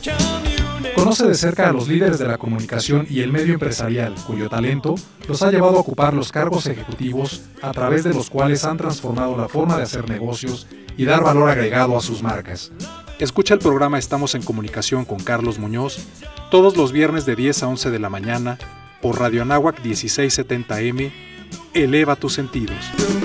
Conoce de cerca a los líderes de la comunicación y el medio empresarial, cuyo talento los ha llevado a ocupar los cargos ejecutivos a través de los cuales han transformado la forma de hacer negocios y dar valor agregado a sus marcas. Escucha el programa Estamos en Comunicación con Carlos Muñoz todos los viernes de 10 a 11 de la mañana por Radio Anáhuac 1670M. Eleva tus sentidos.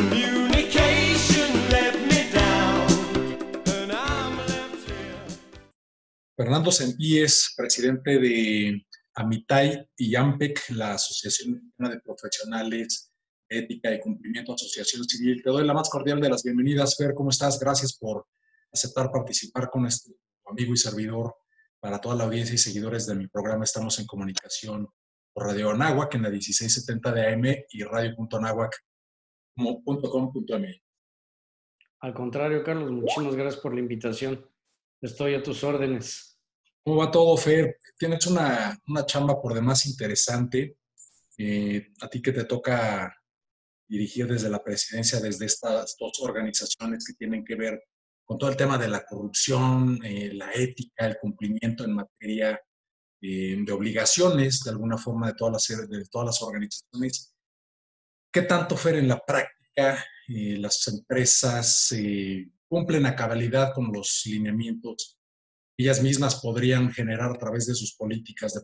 Fernando Sempíes, presidente de AMITAI y AMPEC, la Asociación Mexicana de Profesionales de Ética y Cumplimiento, Asociación Civil. Te doy la más cordial de las bienvenidas, Fer. ¿Cómo estás? Gracias por aceptar participar con este amigo y servidor para toda la audiencia y seguidores de mi programa. Estamos en comunicación por Radio Anáhuac en la 1670 de AM y radio.anáhuac.com.mx. Al contrario, Carlos, muchísimas gracias por la invitación. Estoy a tus órdenes. ¿Cómo va todo, Fer? Tienes una chamba por demás interesante. A ti que te toca dirigir desde la presidencia, desde estas dos organizaciones que tienen que ver con todo el tema de la corrupción, la ética, el cumplimiento en materia de obligaciones, de alguna forma, de todas las organizaciones. ¿Qué tanto, Fer, en la práctica las empresas cumplen a cabalidad con los lineamientos ellas mismas podrían generar a través de sus políticas de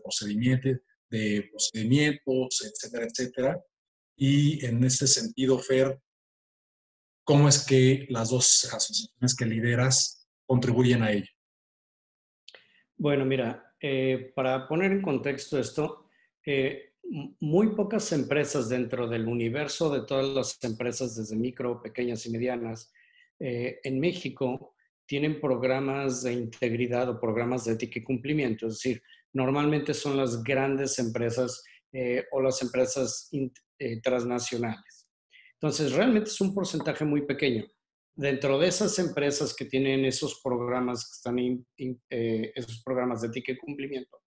procedimientos, etcétera, etcétera? Y en este sentido, Fer, ¿cómo es que las dos asociaciones que lideras contribuyen a ello? Bueno, mira, para poner en contexto esto, muy pocas empresas dentro del universo de todas las empresas, desde micro, pequeñas y medianas, en México tienen programas de integridad o programas de ética y cumplimiento. Es decir, normalmente son las grandes empresas o las empresas transnacionales. Entonces, realmente es un porcentaje muy pequeño. Dentro de esas empresas que tienen esos programas, que están esos programas de ética y cumplimiento,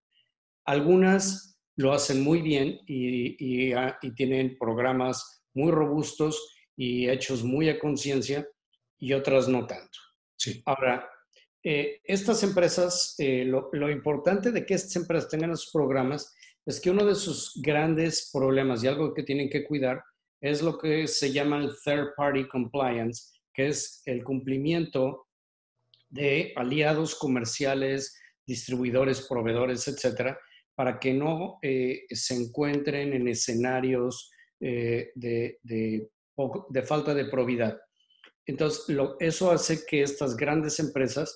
algunas lo hacen muy bien y tienen programas muy robustos y hechos muy a conciencia, y otras no tanto. Sí. Ahora, estas empresas, lo importante de que estas empresas tengan esos programas es que uno de sus grandes problemas y algo que tienen que cuidar es lo que se llama el third party compliance, que es el cumplimiento de aliados comerciales, distribuidores, proveedores, etcétera, para que no se encuentren en escenarios de falta de probidad. Entonces, eso hace que estas grandes empresas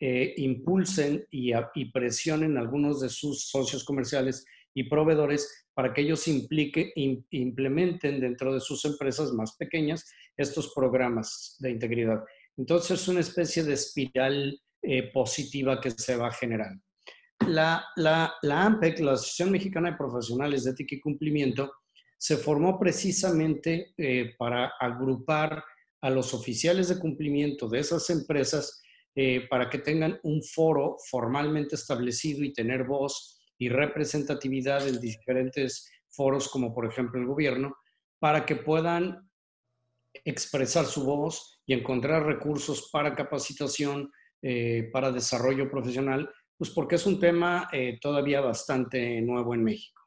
impulsen y presionen a algunos de sus socios comerciales y proveedores para que ellos implementen dentro de sus empresas más pequeñas estos programas de integridad. Entonces, es una especie de espiral positiva que se va generando. La AMPEC, la Asociación Mexicana de Profesionales de Ética y Cumplimiento, se formó precisamente para agrupar a los oficiales de cumplimiento de esas empresas para que tengan un foro formalmente establecido y tener voz y representatividad en diferentes foros, como por ejemplo el gobierno, para que puedan expresar su voz y encontrar recursos para capacitación, para desarrollo profesional, pues porque es un tema todavía bastante nuevo en México.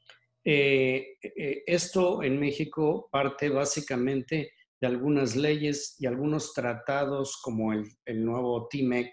Esto en México parte básicamente de algunas leyes y algunos tratados como el nuevo TMEC,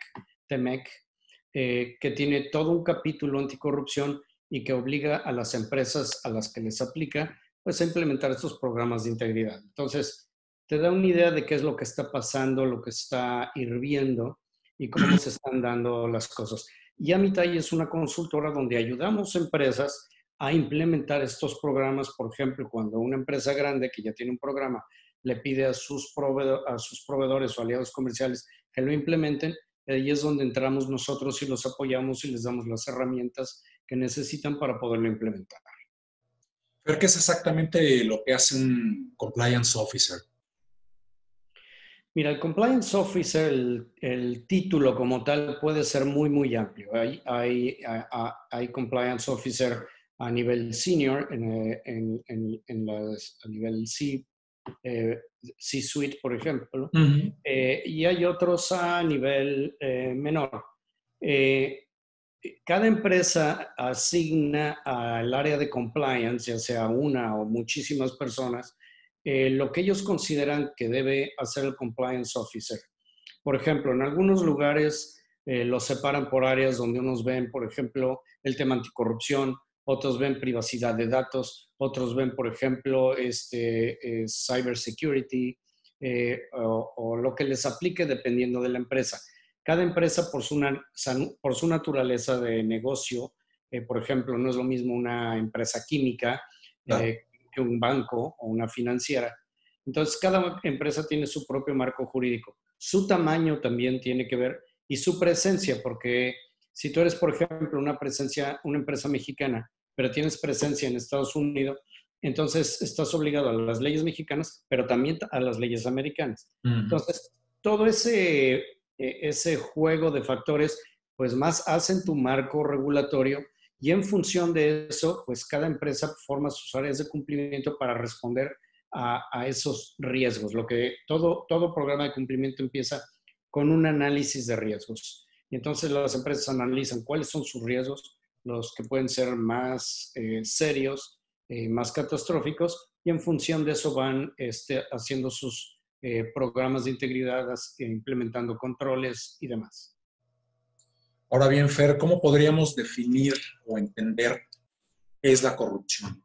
que tiene todo un capítulo anticorrupción y que obliga a las empresas a las que les aplica pues a implementar estos programas de integridad. Entonces, te da una idea de qué es lo que está pasando, lo que está hirviendo y cómo se están dando las cosas. Y AMITAI es una consultora donde ayudamos a empresas a implementar estos programas. Por ejemplo, cuando una empresa grande que ya tiene un programa le pide a sus proveedores o aliados comerciales que lo implementen, ahí es donde entramos nosotros y los apoyamos y les damos las herramientas que necesitan para poderlo implementar. ¿Pero qué es exactamente lo que hace un compliance officer? Mira, el compliance officer, el título como tal puede ser muy, muy amplio. Hay compliance officer a nivel senior, a nivel C-suite, por ejemplo, y hay otros a nivel menor. cada empresa asigna al área de compliance, ya sea una o muchísimas personas, lo que ellos consideran que debe hacer el compliance officer. Por ejemplo, en algunos lugares los separan por áreas donde unos ven, por ejemplo, el tema anticorrupción, otros ven privacidad de datos, otros ven, por ejemplo, cyber security, o lo que les aplique dependiendo de la empresa. Cada empresa por su naturaleza de negocio, por ejemplo, no es lo mismo una empresa química Claro. que un banco o una financiera. Entonces, cada empresa tiene su propio marco jurídico. Su tamaño también tiene que ver y su presencia, porque si tú eres, por ejemplo, una empresa mexicana, pero tienes presencia en Estados Unidos, entonces estás obligado a las leyes mexicanas, pero también a las leyes americanas. Ujú. Entonces, todo ese juego de factores, pues más hacen tu marco regulatorio y en función de eso, pues cada empresa forma sus áreas de cumplimiento para responder a esos riesgos. Todo programa de cumplimiento empieza con un análisis de riesgos. Y entonces las empresas analizan cuáles son sus riesgos, los que pueden ser más serios, más catastróficos, y en función de eso van haciendo sus programas de integridad, implementando controles y demás. Ahora bien, Fer, ¿cómo podríamos definir o entender qué es la corrupción?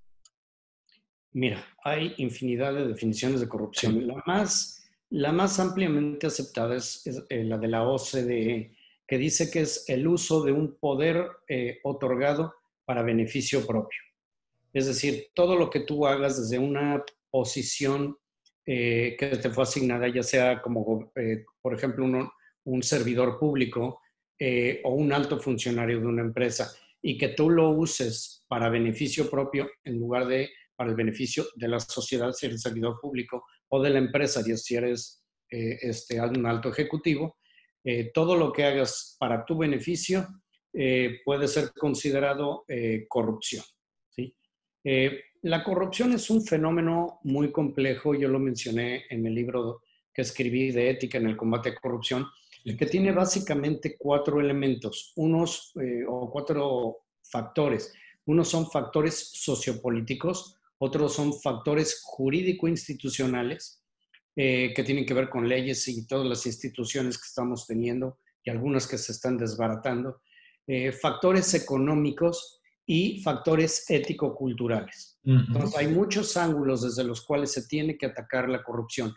Mira, hay infinidad de definiciones de Sí. corrupción. La más ampliamente aceptada es la de la OCDE, que dice que es el uso de un poder otorgado para beneficio propio. Es decir, todo lo que tú hagas desde una posición que te fue asignada, ya sea como, por ejemplo, un servidor público o un alto funcionario de una empresa, y que tú lo uses para beneficio propio en lugar de para el beneficio de la sociedad, si eres servidor público, o de la empresa, si eres un alto ejecutivo, todo lo que hagas para tu beneficio puede ser considerado corrupción. ¿Sí? La corrupción es un fenómeno muy complejo, yo lo mencioné en el libro que escribí de ética en el combate a corrupción, Sí. que tiene básicamente cuatro elementos, o cuatro factores. Unos son factores sociopolíticos, otros son factores jurídico-institucionales, que tienen que ver con leyes y todas las instituciones que estamos teniendo y algunas que se están desbaratando, factores económicos y factores ético-culturales. Ujú. Entonces, hay muchos ángulos desde los cuales se tiene que atacar la corrupción.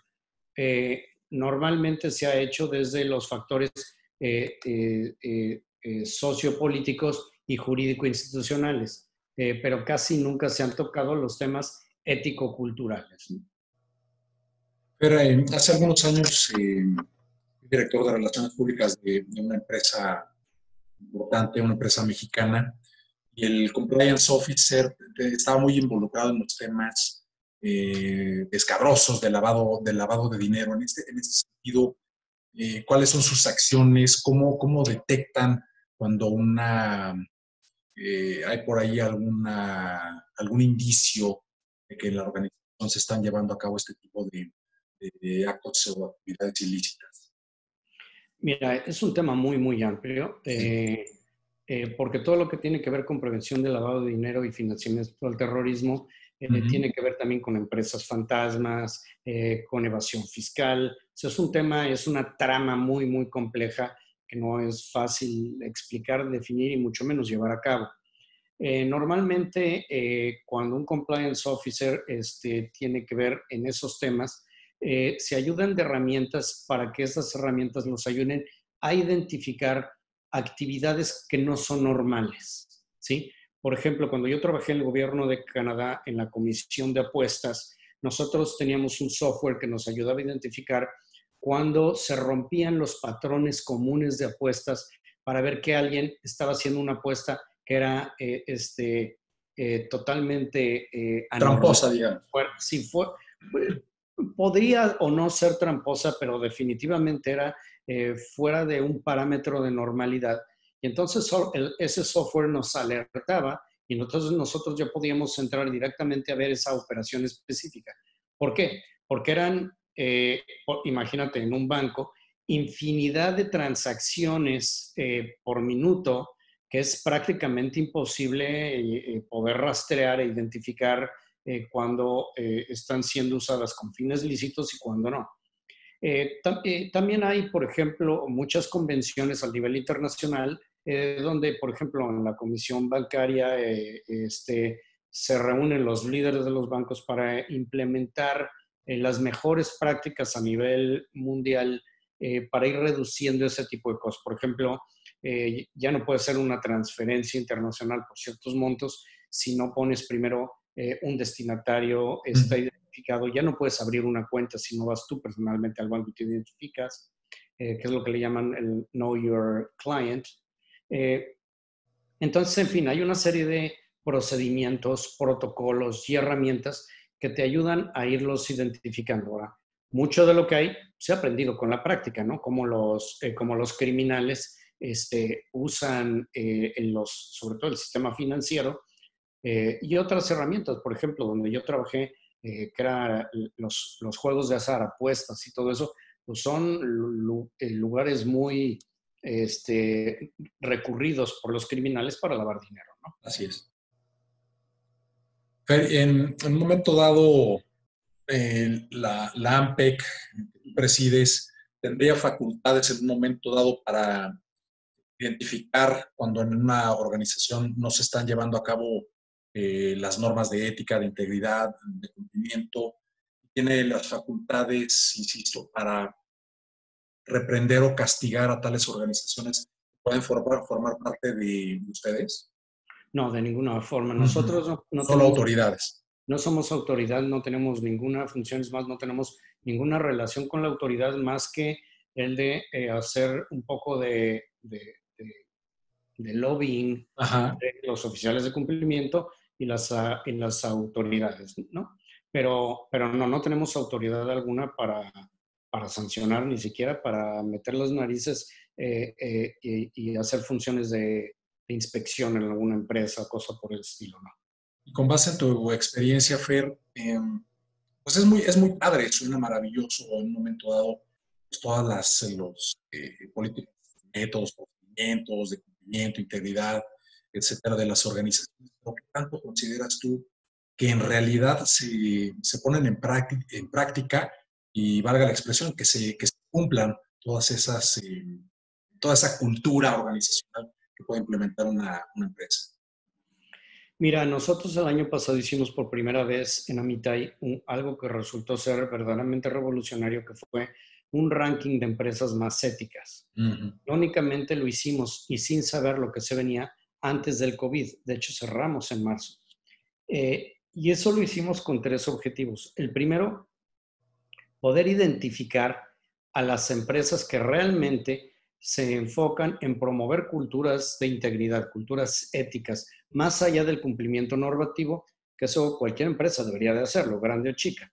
Normalmente se ha hecho desde los factores sociopolíticos y jurídico-institucionales, pero casi nunca se han tocado los temas ético-culturales. Fer, hace algunos años fui director de Relaciones Públicas de una empresa importante, una empresa mexicana, y el compliance officer estaba muy involucrado en los temas escabrosos de lavado de dinero. En este sentido, ¿cuáles son sus acciones? ¿Cómo detectan cuando hay por ahí algún indicio de que en la organización se están llevando a cabo este tipo de actos o actividades ilícitas? Mira, es un tema muy, muy amplio, Sí. porque todo lo que tiene que ver con prevención del lavado de dinero y financiamiento del terrorismo Ujú. tiene que ver también con empresas fantasmas, con evasión fiscal. O sea, es un tema, es una trama muy, muy compleja que no es fácil explicar, definir y mucho menos llevar a cabo. Normalmente, cuando un compliance officer tiene que ver en esos temas, se ayudan de herramientas para que esas herramientas nos ayuden a identificar actividades que no son normales, ¿sí? Por ejemplo, cuando yo trabajé en el gobierno de Canadá en la comisión de apuestas, nosotros teníamos un software que nos ayudaba a identificar cuando se rompían los patrones comunes de apuestas para ver que alguien estaba haciendo una apuesta que era totalmente anormal. Tramposa, digamos. Si fue, podría o no ser tramposa, pero definitivamente era fuera de un parámetro de normalidad. Y entonces ese software nos alertaba y nosotros ya podíamos entrar directamente a ver esa operación específica. ¿Por qué? Porque eran, imagínate, en un banco, infinidad de transacciones por minuto que es prácticamente imposible poder rastrear e identificar cuando están siendo usadas con fines lícitos y cuando no. También hay, por ejemplo, muchas convenciones a nivel internacional donde, por ejemplo, en la Comisión Bancaria se reúnen los líderes de los bancos para implementar las mejores prácticas a nivel mundial para ir reduciendo ese tipo de cosas. Por ejemplo, ya no puede ser una transferencia internacional por ciertos montos si no pones primero un destinatario, está identificado. Ya no puedes abrir una cuenta si no vas tú personalmente al banco y te identificas, que es lo que le llaman el Know Your Client. Entonces, en fin, hay una serie de procedimientos, protocolos y herramientas que te ayudan a irlos identificando. Ahora, mucho de lo que hay se ha aprendido con la práctica, ¿no? Como los criminales usan sobre todo el sistema financiero y otras herramientas, por ejemplo, donde yo trabajé, que eran los juegos de azar, apuestas y todo eso, pues son lugares muy recurridos por los criminales para lavar dinero, ¿no? Así es. Fer, en un momento dado, la AMPEC que tú presides tendría facultades en un momento dado para identificar cuando en una organización no se están llevando a cabo las normas de ética, de integridad, de cumplimiento. Tiene las facultades, insisto, para reprender o castigar a tales organizaciones que pueden formar parte de ustedes. No, de ninguna forma. Nosotros no Solo tenemos, autoridades. no somos autoridad, no tenemos ninguna función, es más, no tenemos ninguna relación con la autoridad más que el de hacer un poco de lobbying Ajá. entre los oficiales de cumplimiento y las autoridades, ¿no? Pero no tenemos autoridad alguna para sancionar, ni siquiera para meter las narices y hacer funciones de inspección en alguna empresa, cosa por el estilo, ¿no? Y con base en tu experiencia, Fer, pues es muy padre, suena maravilloso en un momento dado, pues todas los políticos, métodos, procedimientos de cumplimiento, integridad, etcétera, de las organizaciones. ¿Pero qué tanto consideras tú que en realidad se ponen en práctica y valga la expresión, que se cumplan todas esas, toda esa cultura organizacional que puede implementar una empresa? Mira, nosotros el año pasado hicimos por primera vez en Amitai algo que resultó ser verdaderamente revolucionario, que fue un ranking de empresas más éticas. Uh-huh. Únicamente lo hicimos y sin saber lo que se venía antes del COVID. De hecho, cerramos en marzo. Y eso lo hicimos con tres objetivos. El primero, poder identificar a las empresas que realmente se enfocan en promover culturas de integridad, culturas éticas, más allá del cumplimiento normativo, que eso cualquier empresa debería de hacerlo, grande o chica.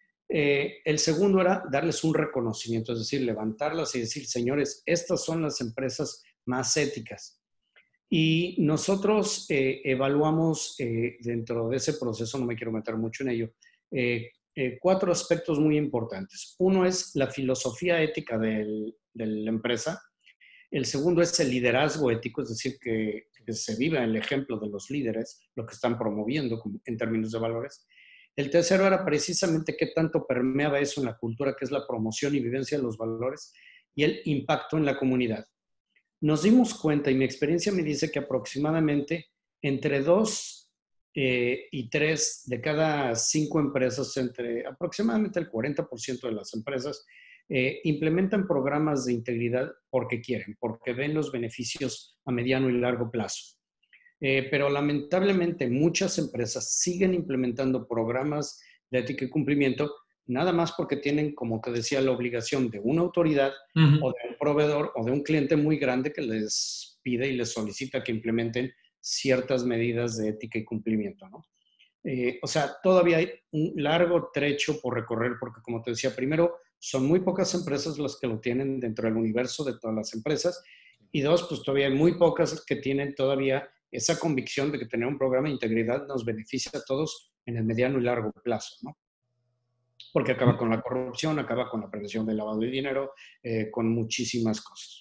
El segundo era darles un reconocimiento, es decir, levantarlas y decir, señores, estas son las empresas más éticas. Y nosotros evaluamos dentro de ese proceso, no me quiero meter mucho en ello, cuatro aspectos muy importantes. Uno es la filosofía ética de la empresa. El segundo es el liderazgo ético, es decir, que se viva el ejemplo de los líderes, lo que están promoviendo en términos de valores. El tercero era precisamente qué tanto permeaba eso en la cultura, que es la promoción y vivencia de los valores, y el impacto en la comunidad. Nos dimos cuenta, y mi experiencia me dice que aproximadamente entre 2 y 3 de cada 5 empresas, entre aproximadamente el 40% de las empresas, implementan programas de integridad porque quieren, porque ven los beneficios a mediano y largo plazo. Pero lamentablemente muchas empresas siguen implementando programas de ética y cumplimiento nada más porque tienen, como te decía, la obligación de una autoridad o de un proveedor o de un cliente muy grande que les pide y les solicita que implementen ciertas medidas de ética y cumplimiento, ¿no? O sea, todavía hay un largo trecho por recorrer porque, como te decía, primero, son muy pocas empresas las que lo tienen dentro del universo de todas las empresas y dos, pues todavía hay muy pocas que tienen todavía esa convicción de que tener un programa de integridad nos beneficia a todos en el mediano y largo plazo, ¿no? Porque acaba con la corrupción, acaba con la prevención del lavado de dinero, con muchísimas cosas.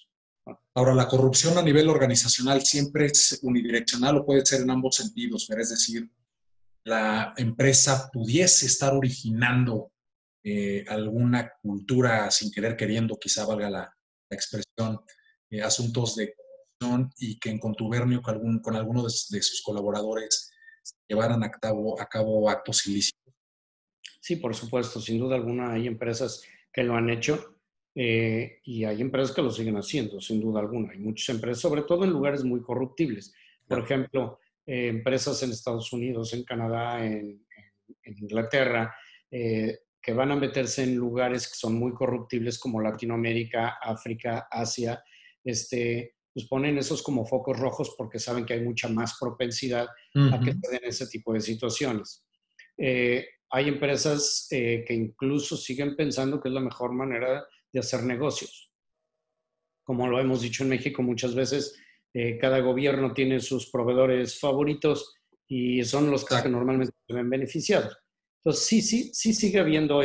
Ahora, la corrupción a nivel organizacional siempre es unidireccional o puede ser en ambos sentidos, pero es decir, la empresa pudiese estar originando alguna cultura sin querer queriendo, quizá valga la expresión, asuntos de corrupción y que en contubernio con alguno de sus colaboradores llevaran a cabo actos ilícitos. Sí, por supuesto, sin duda alguna hay empresas que lo han hecho y hay empresas que lo siguen haciendo, sin duda alguna. Hay muchas empresas, sobre todo en lugares muy corruptibles. Por Claro. ejemplo, empresas en Estados Unidos, en Canadá, en Inglaterra, que van a meterse en lugares que son muy corruptibles como Latinoamérica, África, Asia, pues ponen esos como focos rojos porque saben que hay mucha más propensidad a que Ujú. se den ese tipo de situaciones. Hay empresas que incluso siguen pensando que es la mejor manera de hacer negocios. Como lo hemos dicho en México muchas veces, cada gobierno tiene sus proveedores favoritos y son los que Exacto. normalmente se ven beneficiados. Entonces, sí sigue habiendo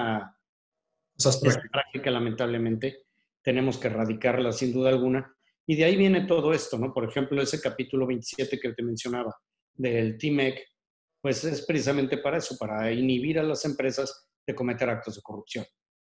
Esas esa prácticas. práctica, lamentablemente. Tenemos que erradicarla sin duda alguna. Y de ahí viene todo esto, ¿no? Por ejemplo, ese capítulo 27 que te mencionaba del TMEC, pues es precisamente para eso, para inhibir a las empresas de cometer actos de corrupción.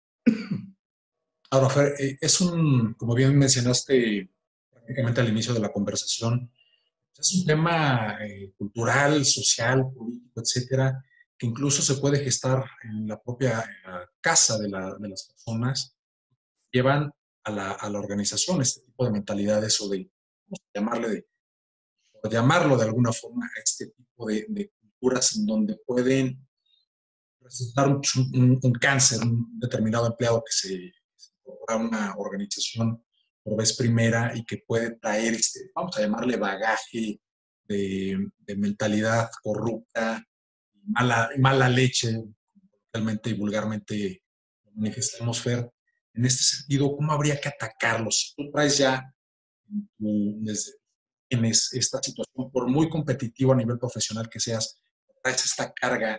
Ahora, Fer, como bien mencionaste prácticamente al inicio de la conversación, es un tema cultural, social, político, etcétera, que incluso se puede gestar en la propia casa de las personas. Llevan a la organización este tipo de mentalidades o de, vamos a llamarle por llamarlo de alguna forma, a este tipo de culturas en donde pueden resultar un cáncer, un determinado empleado que se incorpora a una organización por vez primera y que puede traer vamos a llamarle bagaje de mentalidad corrupta, mala leche, realmente y vulgarmente manifestamos, Fer. En este sentido, ¿cómo habría que atacarlos? Si tú traes ya desde tienes esta situación, por muy competitivo a nivel profesional que seas, traes esta carga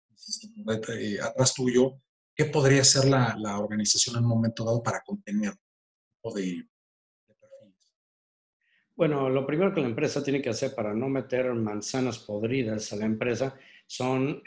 atrás tuyo, ¿qué podría hacer la organización en un momento dado para contener tipo de perfiles? Bueno, lo primero que la empresa tiene que hacer para no meter manzanas podridas a la empresa son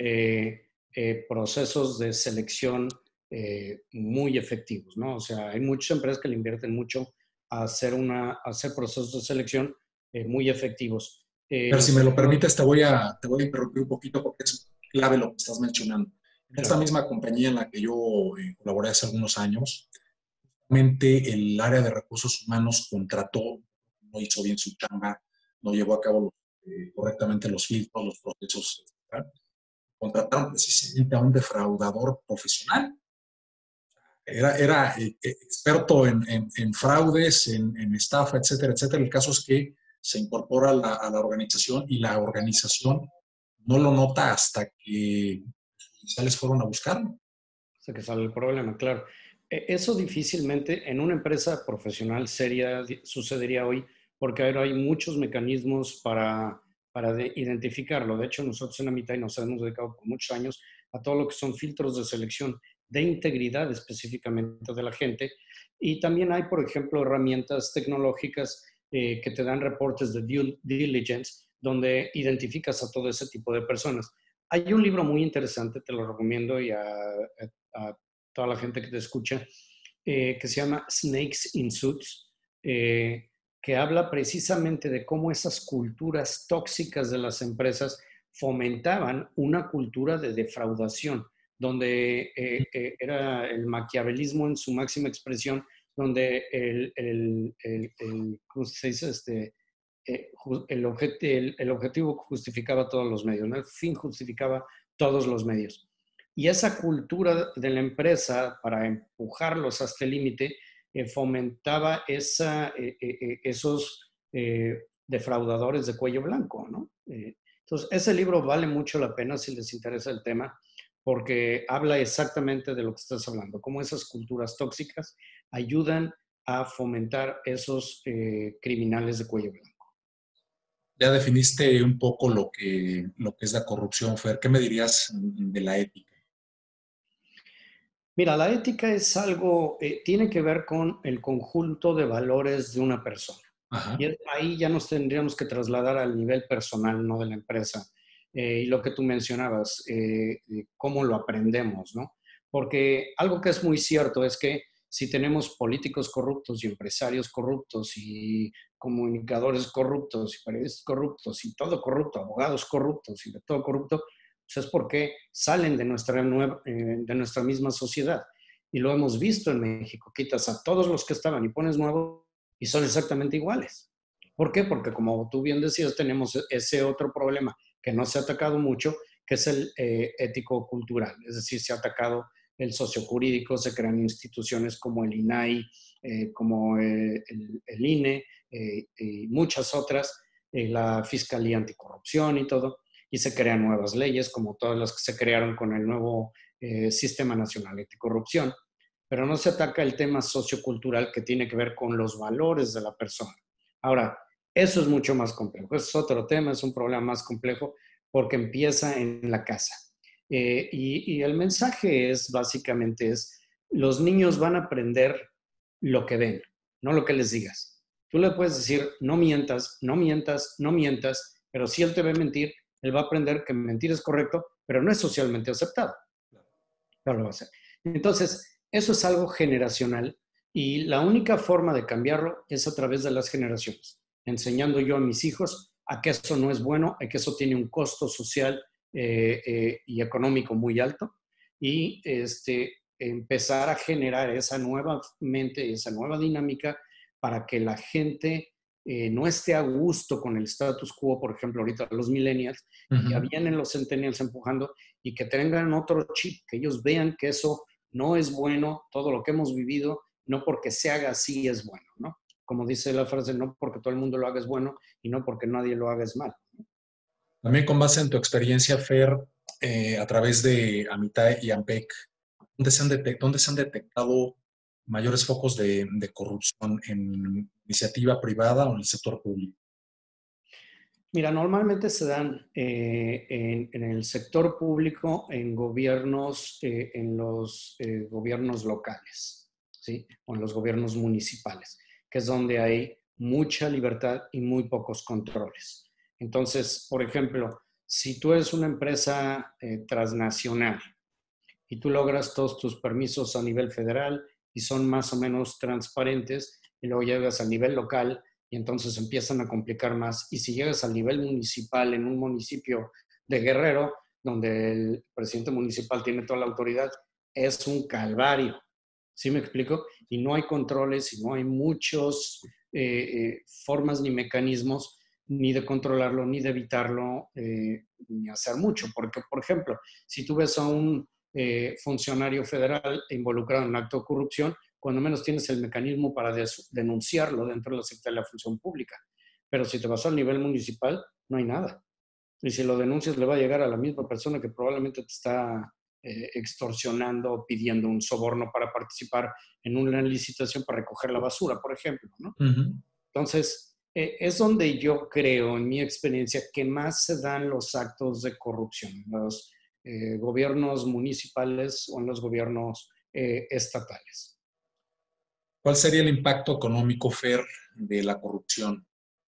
procesos de selección muy efectivos, ¿no? O sea, hay muchas empresas que le invierten mucho a hacer procesos de selección muy efectivos. Pero si me lo Nosotros, permites, te voy a interrumpir un poquito porque es clave lo que estás mencionando. En esta claro, misma compañía en la que yo colaboré hace algunos años, realmente el área de recursos humanos contrató, no hizo bien su chamba, no llevó a cabo correctamente los filtros, los procesos, etc. Contrataron precisamente a un defraudador profesional. Era experto en fraudes, en estafa, etcétera, etcétera. El caso es que se incorpora a la organización y la organización no lo nota hasta que los oficiales fueron a buscarlo. sé que sale el problema, claro. Eso difícilmente en una empresa profesional seria sucedería hoy porque ahora hay muchos mecanismos para identificarlo. De hecho, nosotros en Amitai nos hemos dedicado por muchos años a todo lo que son filtros de selección de integridad específicamente de la gente. Y también hay, por ejemplo, herramientas tecnológicas que te dan reportes de due diligence donde identificas a todo ese tipo de personas. Hay un libro muy interesante, te lo recomiendo y a toda la gente que te escucha, que se llama Snakes in Suits, que habla precisamente de cómo esas culturas tóxicas de las empresas fomentaban una cultura de defraudación, donde era el maquiavelismo en su máxima expresión, donde ¿cómo se dice? El objetivo justificaba todos los medios, ¿no? El fin justificaba todos los medios. Y esa cultura de la empresa para empujarlos hasta el límite fomentaba esos defraudadores de cuello blanco, ¿no? Entonces, ese libro vale mucho la pena si les interesa el tema, porque habla exactamente de lo que estás hablando, cómo esas culturas tóxicas ayudan a fomentar esos criminales de cuello blanco. Ya definiste un poco lo que es la corrupción, Fer. ¿Qué me dirías de la ética? Mira, la ética es algo, tiene que ver con el conjunto de valores de una persona. Ajá. Y ahí ya nos tendríamos que trasladar al nivel personal, no de la empresa. Y lo que tú mencionabas, cómo lo aprendemos, ¿no? Porque algo que es muy cierto es que si tenemos políticos corruptos y empresarios corruptos y comunicadores corruptos y periodistas corruptos y todo corrupto, abogados corruptos y de todo corrupto, pues es porque salen de nuestra misma sociedad. Y lo hemos visto en México. Quitas a todos los que estaban y pones nuevos y son exactamente iguales. ¿Por qué? Porque como tú bien decías, tenemos ese otro problema que no se ha atacado mucho, que es el ético-cultural. Es decir, se ha atacado el sociojurídico, se crean instituciones como el INAI, como el INE y muchas otras, la Fiscalía Anticorrupción y todo, y se crean nuevas leyes, como todas las que se crearon con el nuevo Sistema Nacional Anticorrupción, pero no se ataca el tema sociocultural que tiene que ver con los valores de la persona. Ahora, eso es mucho más complejo, es otro tema, es un problema más complejo porque empieza en la casa. Y el mensaje es, básicamente, es, los niños van a aprender lo que ven, no lo que les digas. Tú le puedes decir, no mientas, no mientas, no mientas, pero si él te ve mentir, él va a aprender que mentir es correcto, pero no es socialmente aceptado. Pero lo va a hacer. Entonces, eso es algo generacional y la única forma de cambiarlo es a través de las generaciones, enseñando yo a mis hijos a que eso no es bueno, a que eso tiene un costo social y económico muy alto y empezar a generar esa nueva mente, esa nueva dinámica para que la gente no esté a gusto con el status quo, por ejemplo, ahorita los millennials, y ya Ujú. vienen los centennials empujando y que tengan otro chip, que ellos vean que eso no es bueno, todo lo que hemos vivido, no porque se haga así es bueno, ¿no? Como dice la frase, no porque todo el mundo lo haga es bueno y no porque nadie lo haga es mal. También con base en tu experiencia, Fer, a través de Amitae y AMPEC, ¿dónde se han detectado mayores focos de corrupción en iniciativa privada o en el sector público? Mira, normalmente se dan en el sector público, en gobiernos, en los gobiernos locales, ¿sí? O en los gobiernos municipales, que es donde hay mucha libertad y muy pocos controles. Entonces, por ejemplo, si tú eres una empresa transnacional y tú logras todos tus permisos a nivel federal y son más o menos transparentes y luego llegas al nivel local y entonces empiezan a complicar más. Y si llegas al nivel municipal en un municipio de Guerrero, donde el presidente municipal tiene toda la autoridad, es un calvario. ¿Sí me explico? Y no hay controles y no hay muchas formas ni mecanismos ni de controlarlo, ni de evitarlo, ni hacer mucho. Porque, por ejemplo, si tú ves a un funcionario federal involucrado en un acto de corrupción, cuando menos tienes el mecanismo para denunciarlo dentro de la Secretaría de la Función Pública. Pero si te vas al nivel municipal, no hay nada. Y si lo denuncias, le va a llegar a la misma persona que probablemente te está extorsionando o pidiendo un soborno para participar en una licitación para recoger la basura, por ejemplo, ¿no? Ujú. Entonces, es donde yo creo, en mi experiencia, que más se dan los actos de corrupción, en los gobiernos municipales o en los gobiernos estatales. ¿Cuál sería el impacto económico, Fer, de la corrupción?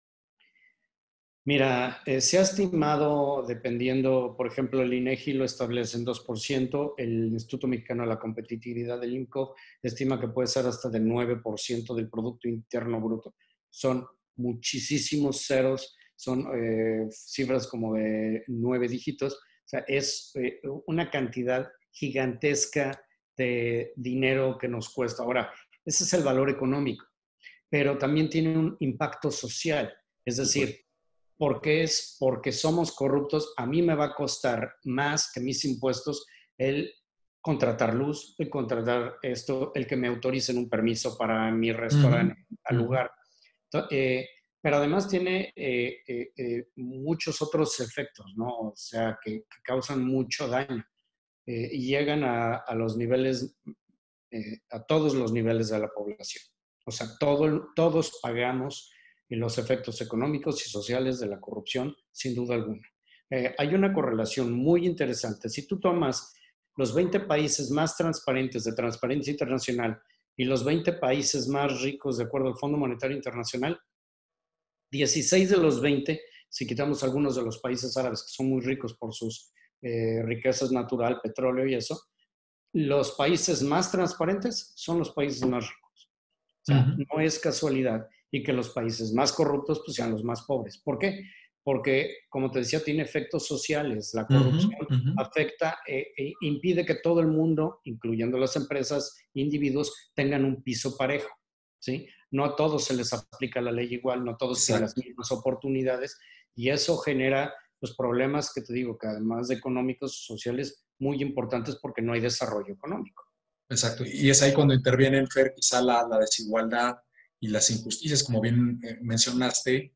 Mira, se ha estimado, dependiendo, por ejemplo, el INEGI lo establece en 2%, el Instituto Mexicano de la Competitividad del INCO estima que puede ser hasta del 9% del Producto Interno Bruto. Son muchísimos ceros, son cifras como de 9 dígitos, o sea, es una cantidad gigantesca de dinero que nos cuesta. Ahora, ese es el valor económico, pero también tiene un impacto social, es decir, porque somos corruptos, a mí me va a costar más que mis impuestos el contratar luz, el contratar esto, el que me autoricen un permiso para mi Ujú, restaurante al ujú. lugar. Pero además tiene muchos otros efectos, ¿no? O sea, que causan mucho daño y llegan a los niveles, a todos los niveles de la población. O sea, todos pagamos los efectos económicos y sociales de la corrupción, sin duda alguna. Hay una correlación muy interesante. Si tú tomas los 20 países más transparentes de Transparencia Internacional y los 20 países más ricos de acuerdo al Fondo Monetario Internacional, 16 de los 20, si quitamos algunos de los países árabes que son muy ricos por sus riquezas natural, petróleo y eso, los países más transparentes son los países más ricos. O sea, no es casualidad. Y que los países más corruptos pues sean los más pobres. ¿Por qué? Porque, como te decía, tiene efectos sociales. La corrupción afecta e impide que todo el mundo, incluyendo las empresas, individuos, tengan un piso parejo, ¿sí? No a todos se les aplica la ley igual, no todos tienen las mismas oportunidades y eso genera los problemas que te digo, que además de económicos, sociales, muy importantes porque no hay desarrollo económico. Exacto. Y es ahí cuando intervienen, Fer, quizá la desigualdad y las injusticias, como bien mencionaste,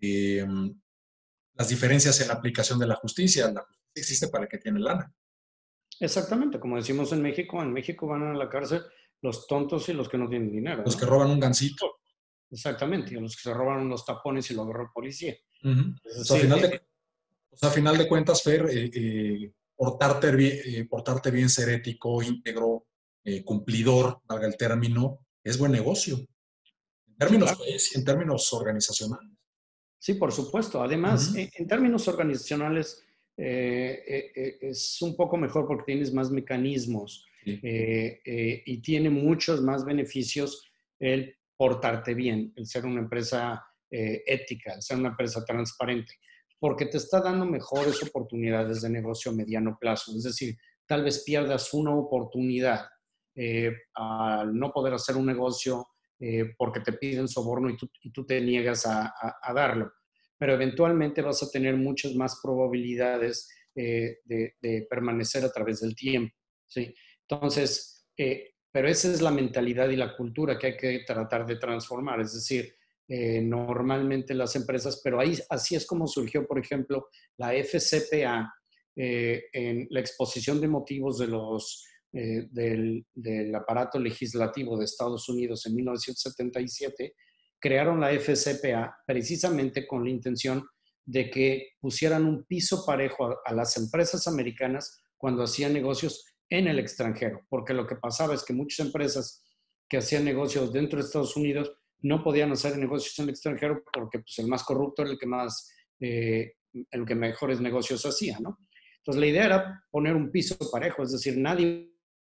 las diferencias en la aplicación de la justicia. La justicia existe para el que tiene lana. Exactamente, como decimos en México van a la cárcel los tontos y los que no tienen dinero. Los que roban un gansito. Exactamente, y los que se roban los tapones y lo agarró policía. Es decir, a final de cuentas, Fer, portarte bien, ser ético, íntegro, cumplidor, valga el término, es buen negocio. En términos, claro. en términos organizacionales. Sí, por supuesto. Además, en términos organizacionales, es un poco mejor porque tienes más mecanismos y tiene muchos más beneficios el portarte bien, el ser una empresa ética, el ser una empresa transparente, porque te está dando mejores oportunidades de negocio a mediano plazo. Es decir, tal vez pierdas una oportunidad al no poder hacer un negocio porque te piden soborno y tú te niegas a darlo. Pero eventualmente vas a tener muchas más probabilidades de permanecer a través del tiempo, ¿sí? Entonces, pero esa es la mentalidad y la cultura que hay que tratar de transformar. Es decir, normalmente las empresas, pero ahí, así es como surgió, por ejemplo, la FCPA en la exposición de motivos de del aparato legislativo de Estados Unidos en 1977, crearon la FCPA precisamente con la intención de que pusieran un piso parejo a las empresas americanas cuando hacían negocios en el extranjero, porque lo que pasaba es que muchas empresas que hacían negocios dentro de Estados Unidos no podían hacer negocios en el extranjero porque pues, el más corrupto era el que mejores negocios hacía, ¿no? Entonces la idea era poner un piso parejo, es decir, nadie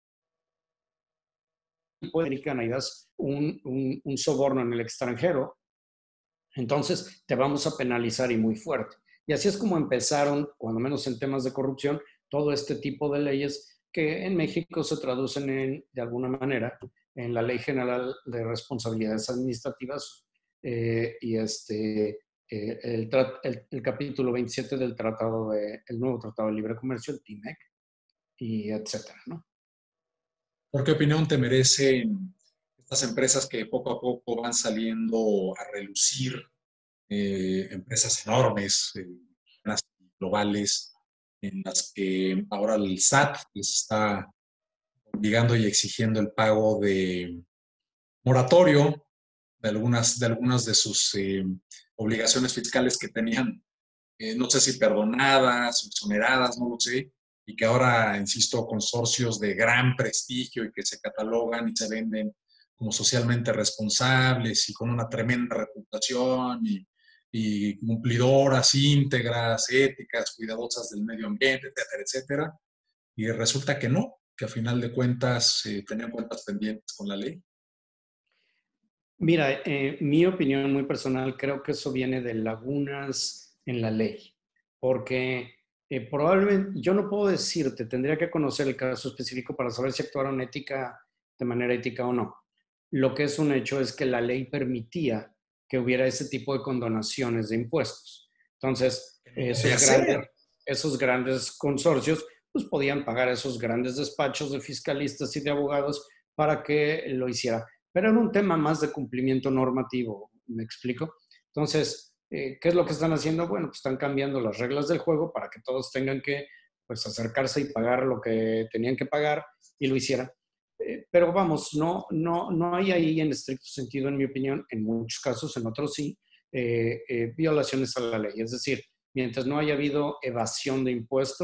puede americana y das un soborno en el extranjero, entonces te vamos a penalizar y muy fuerte. Y así es como empezaron, cuando menos en temas de corrupción, todo este tipo de leyes que en México se traducen de alguna manera en la Ley General de Responsabilidades Administrativas y el capítulo 27 del el nuevo Tratado de Libre Comercio, el TIMEC, y etcétera, ¿no? ¿Por qué opinión te merecen estas empresas que poco a poco van saliendo a relucir? Empresas enormes, globales, en las que ahora el SAT les está obligando y exigiendo el pago de moratorio de algunas de sus obligaciones fiscales que tenían, no sé si perdonadas o exoneradas, no lo sé, y que ahora, insisto, consorcios de gran prestigio y que se catalogan y se venden como socialmente responsables y con una tremenda reputación y cumplidoras, íntegras, éticas, cuidadosas del medio ambiente, etcétera, etcétera. Y resulta que no, que a final de cuentas tenían cuentas pendientes con la ley. Mira, mi opinión muy personal, creo que eso viene de lagunas en la ley, porque probablemente, yo no puedo decirte, tendría que conocer el caso específico para saber si actuaron de manera ética o no. Lo que es un hecho es que la ley permitía que hubiera ese tipo de condonaciones de impuestos. Entonces, esos grandes consorcios pues podían pagar a esos grandes despachos de fiscalistas y de abogados para que lo hiciera. Pero era un tema más de cumplimiento normativo, ¿me explico? Entonces, ¿qué es lo que están haciendo? Bueno, pues están cambiando las reglas del juego para que todos tengan que pues, acercarse y pagar lo que tenían que pagar y lo hicieran. Pero vamos, no hay ahí en estricto sentido, en mi opinión, en muchos casos, en otros sí, violaciones a la ley. Es decir, mientras no haya habido evasión de impuestos,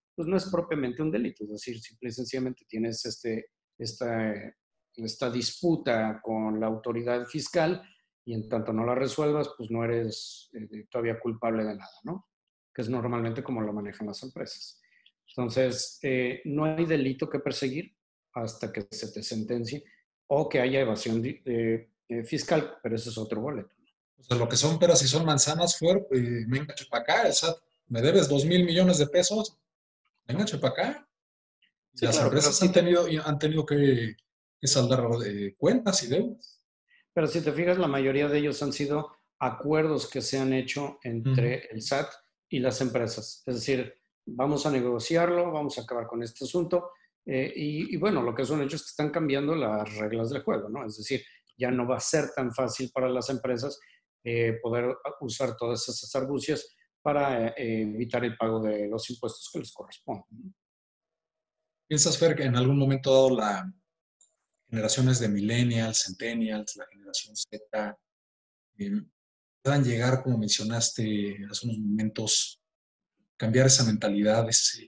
pues no es propiamente un delito, es decir, simple y sencillamente tienes esta, esta disputa con la autoridad fiscal y en tanto no la resuelvas, pues no eres todavía culpable de nada, ¿no? Que es normalmente como lo manejan las empresas. Entonces, no hay delito que perseguir hasta que se te sentencie o que haya evasión fiscal, pero ese es otro boleto. O sea, lo que son peras y son manzanas, venga, para acá, el SAT, me debes 2,000 millones de pesos, venga, para acá. Y Sí, las claro, empresas han tenido que saldar cuentas y deudas. pero si te fijas, la mayoría de ellos han sido acuerdos que se han hecho Ujú. entre el SAT y las empresas. Es decir, vamos a negociarlo, vamos a acabar con este asunto. Y bueno, lo que es un hecho es que están cambiando las reglas del juego, ¿no? Es decir, ya no va a ser tan fácil para las empresas poder usar todas esas argucias para evitar el pago de los impuestos que les corresponden, ¿no? ¿Piensas, Fer, que en algún momento dado las generaciones de millennials, centennials, la generación Z, eh, puedan llegar, como mencionaste hace unos momentos, cambiar esa mentalidad,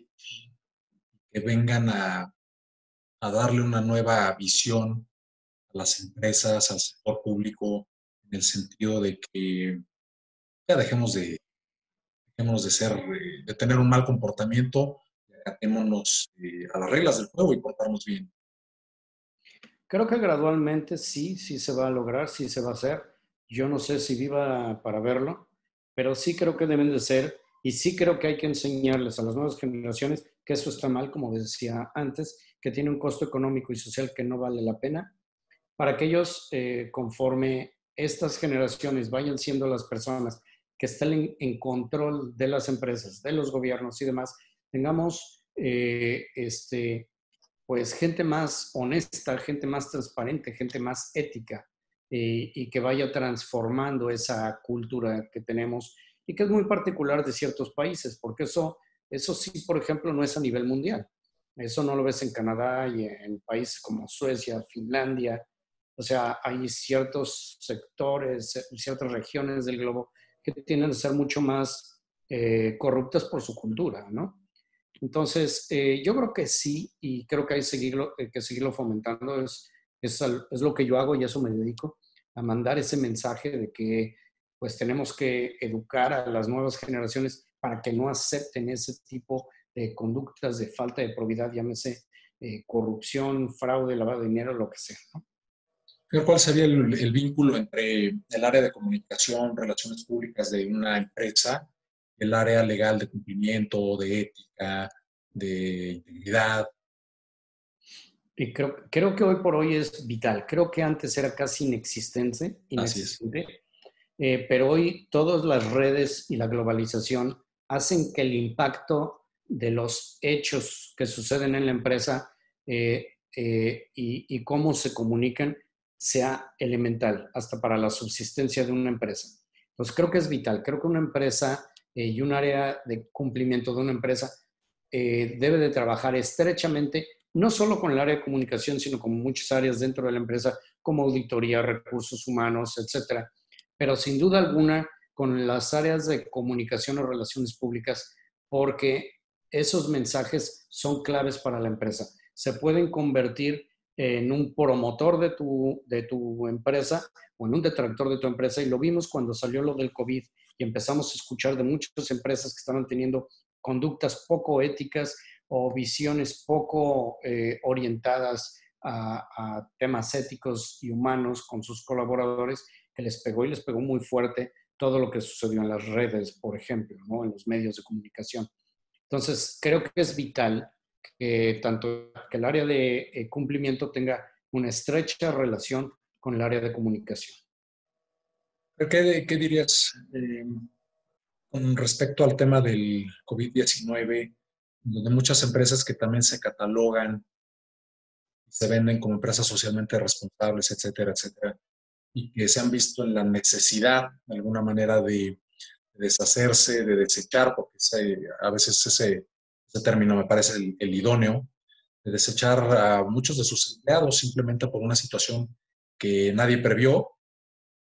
que vengan a darle una nueva visión a las empresas, al sector público, en el sentido de que ya dejémonos de ser, de tener un mal comportamiento, y acatémonos a las reglas del juego y portarnos bien? Creo que gradualmente sí, sí se va a lograr, sí se va a hacer. Yo no sé si viva para verlo, pero sí creo que deben de ser y sí creo que hay que enseñarles a las nuevas generaciones que eso está mal, como decía antes, que tiene un costo económico y social que no vale la pena, para que ellos, conforme estas generaciones vayan siendo las personas que estén en control de las empresas, de los gobiernos y demás, tengamos pues gente más honesta, gente más transparente, gente más ética y que vaya transformando esa cultura que tenemos y que es muy particular de ciertos países, porque eso sí, por ejemplo, no es a nivel mundial. Eso no lo ves en Canadá y en países como Suecia, Finlandia. O sea, hay ciertos sectores, ciertas regiones del globo que tienden a ser mucho más corruptas por su cultura, ¿no? Entonces, yo creo que sí, y creo que hay que seguirlo fomentando. Es lo que yo hago y a eso me dedico, a mandar ese mensaje de que pues tenemos que educar a las nuevas generaciones para que no acepten ese tipo de conductas de falta de probidad, llámese corrupción, fraude, lavado de dinero, lo que sea, ¿no? Pero ¿cuál sería el vínculo entre el área de comunicación, relaciones públicas de una empresa, el área legal de cumplimiento, de ética, de integridad? Y creo que hoy por hoy es vital. Creo que antes era casi Así es. inexistente. Pero hoy todas las redes y la globalización hacen que el impacto de los hechos que suceden en la empresa y cómo se comunican sea elemental, hasta para la subsistencia de una empresa. Entonces creo que es vital, creo que una empresa y un área de cumplimiento de una empresa debe de trabajar estrechamente, no solo con el área de comunicación, sino con muchas áreas dentro de la empresa, como auditoría, recursos humanos, etcétera, pero sin duda alguna con las áreas de comunicación o relaciones públicas, porque esos mensajes son claves para la empresa. Se pueden convertir en un promotor de tu empresa o en un detractor de tu empresa, y lo vimos cuando salió lo del COVID y empezamos a escuchar de muchas empresas que estaban teniendo conductas poco éticas o visiones poco orientadas a temas éticos y humanos con sus colaboradores, que les pegó y les pegó muy fuerte todo lo que sucedió en las redes, por ejemplo, ¿no? En los medios de comunicación. Entonces, creo que es vital que tanto que el área de cumplimiento tenga una estrecha relación con el área de comunicación. ¿Qué dirías con respecto al tema del COVID-19, donde muchas empresas que también se catalogan y se venden como empresas socialmente responsables, etcétera, etcétera, y que se han visto en la necesidad, de alguna manera, de deshacerse, de desechar, porque a veces ese término me parece el idóneo, de desechar a muchos de sus empleados simplemente por una situación que nadie previó?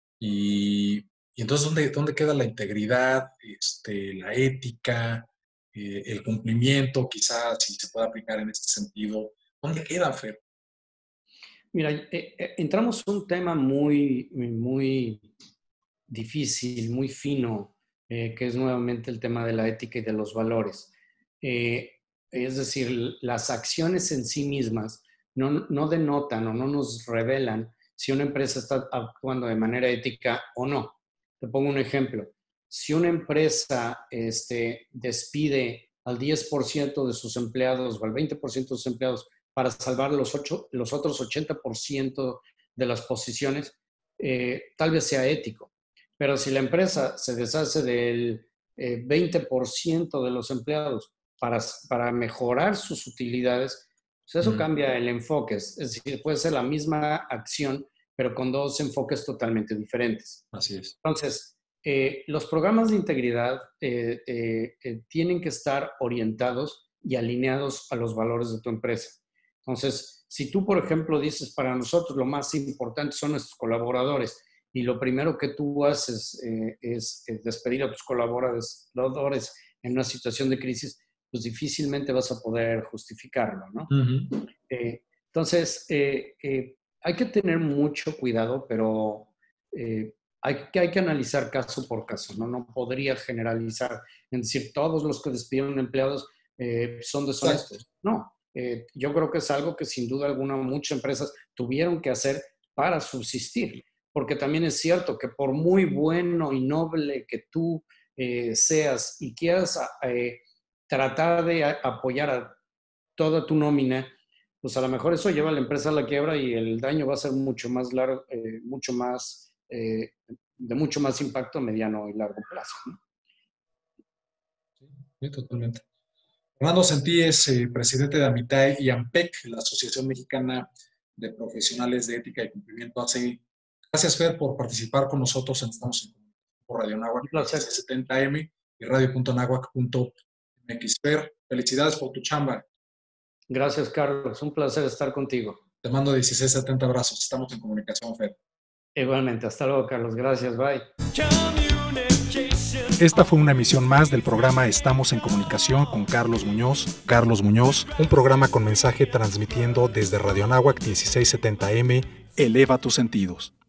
Y entonces, ¿dónde queda la integridad, la ética? el cumplimiento, quizás si se puede aplicar en este sentido. ¿Dónde queda, Fer? Mira, entramos en un tema muy difícil, muy fino, que es nuevamente el tema de la ética y de los valores. Es decir, las acciones en sí mismas no denotan o no nos revelan si una empresa está actuando de manera ética o no. Te pongo un ejemplo. Si una empresa despide al 10% de sus empleados o al 20% de sus empleados para salvar los otros 80% de las posiciones, tal vez sea ético. Pero si la empresa se deshace del 20% de los empleados para mejorar sus utilidades, pues eso cambia el enfoque. Es decir, puede ser la misma acción, pero con dos enfoques totalmente diferentes. Así es. Entonces, los programas de integridad tienen que estar orientados y alineados a los valores de tu empresa. Entonces, si tú, por ejemplo, dices, para nosotros lo más importante son nuestros colaboradores, y lo primero que tú haces es despedir a tus colaboradores en una situación de crisis, pues difícilmente vas a poder justificarlo, ¿no? Uh-huh. Entonces, hay que tener mucho cuidado, pero hay que analizar caso por caso, ¿no? No podría generalizar, en decir, todos los que despidieron empleados son deshonestos. No, yo creo que es algo que sin duda alguna muchas empresas tuvieron que hacer para subsistir. Porque también es cierto que por muy bueno y noble que tú seas y quieras tratar de apoyar a toda tu nómina, pues a lo mejor eso lleva a la empresa a la quiebra y el daño va a ser mucho más largo, de mucho más impacto a mediano y largo plazo, ¿no? Sí, totalmente. Fernando Sentí es presidente de AMITAE y AMPEC, la Asociación Mexicana de Profesionales de Ética y Cumplimiento ACI. Gracias, Fer, por participar con nosotros en Estamos en Comunicación por Radio Anáhuac 70M y radio.anáhuac.mx. Fer, felicidades por tu chamba. Gracias, Carlos. Un placer estar contigo. Te mando 1670 abrazos. Estamos en comunicación, Fer. Igualmente. Hasta luego, Carlos. Gracias. Bye. Esta fue una emisión más del programa Estamos en Comunicación con Carlos Muñoz. Carlos Muñoz, un programa con mensaje transmitiendo desde Radio Anáhuac 1670M. Eleva tus sentidos.